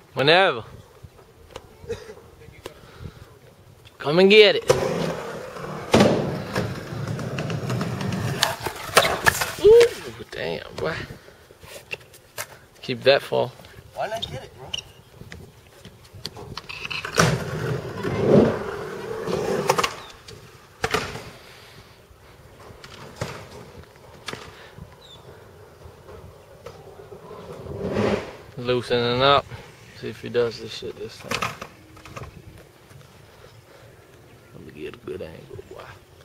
Whenever. Come and get it. Ooh, damn, boy. Keep that full. Why not get it, bro? Loosening up. See if he does this shit this time. Let me get a good angle, boy.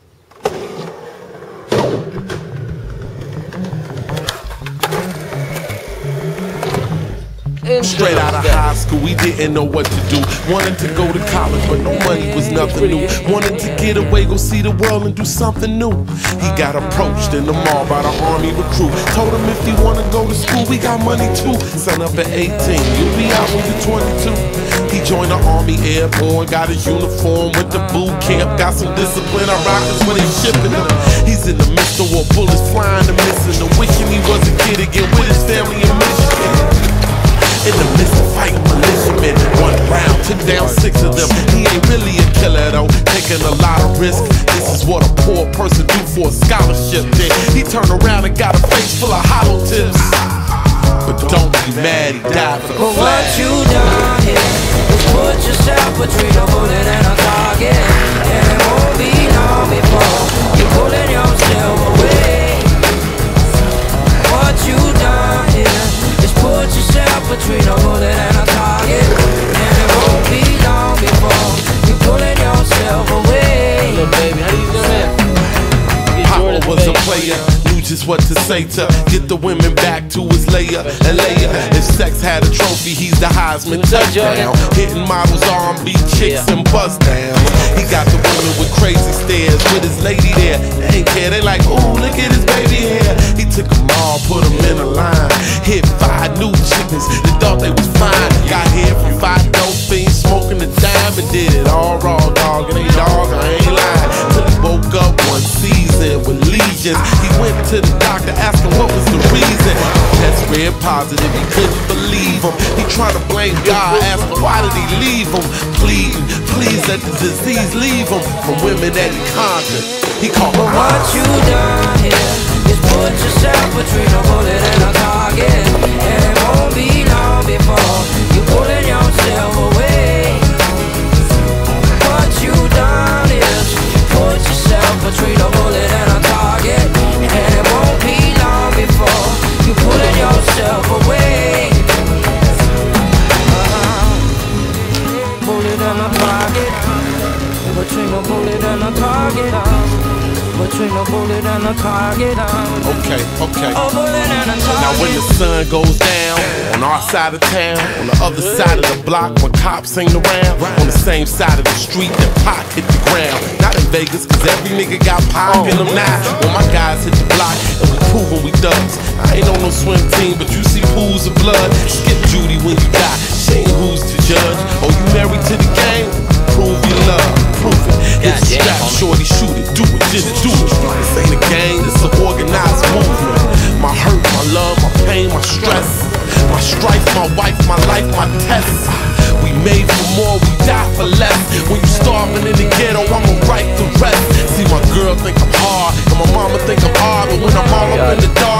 Straight out of high school, we didn't know what to do. Wanted to go to college, but no money was nothing new. Wanted to get away, go see the world and do something new. He got approached in the mall by the army recruit. Told him if you wanna go to school, we got money too. Sign up at 18, you'll be out when you're 22. He joined the Army Airborne, got his uniform with the boot camp. Got some discipline, I rock this when they shipping him. He's in the midst of war, bullets flying and missing. And wishing he was a kid again with his family in Michigan. In the midst of fighting militiamen, 1 round, took down 6 of them. He ain't really a killer though, taking a lot of risks. This is what a poor person do for a scholarship. Then he turned around and got a face full of hollow tips. But don't be mad, he died for the flag. What you done here is put yourself between a bullet and a target. And it won't be long before you're pulling yourself away. What you done here is put yourself between a bullet and a target. And it won't be long before you're pulling yourself away. Little baby, how you doing that? Papa was a player, knew just what to say to get the women back to his layer and layer. If sex had a trophy, he's the Heisman touchdown. Hitting models, R&B chicks and bust downs. He got the women with crazy stares with his lady there. They ain't care, they like, ooh, look at his baby hair. He took them all, put them in a line. Hit 5 new chickens that thought they was fine. Got here from 5 dope fiends, smoking the dime and did it all raw, dog. It ain't dog, I ain't lying. Till he woke up one season with legions. He went to the doctor asking what was the reason. Test read positive, he couldn't believe him. He tried to blame God, asking why did he leave him? Pleading, please let the disease leave him from women that he conquered. He called But what you done here is put yourself between a bullet and a target. And it won't be long before you're pulling yourself away. What you done is put yourself between a bullet and a target. And it won't be long before you're pulling yourself away. Bullet and a target. Between a bullet and a target. Between a bullet and a target. Okay. A bullet and a target. Now when the sun goes down on our side of town, on the other side of the block when cops ain't around, on the same side of the street that Pac hit the ground. Not in Vegas, cause every nigga got Pac in them now. When my guys hit the block and we proving we thugs. I ain't on no swim team, but you see pools of blood. Skip Judy when you die, she ain't who's to judge. Oh, you married to the game? Prove your love, prove it. Hit the strap, shorty, shoot it, do it, just do it. This ain't a game, it's an organized movement. My hurt, my love, my pain, my stress, my strife, my wife, my life, my test. We made for more, we die for less. When you starving in the ghetto, I'ma write the rest. See, my girl think I'm hard, and my mama think I'm hard, but when I'm all up in the dark,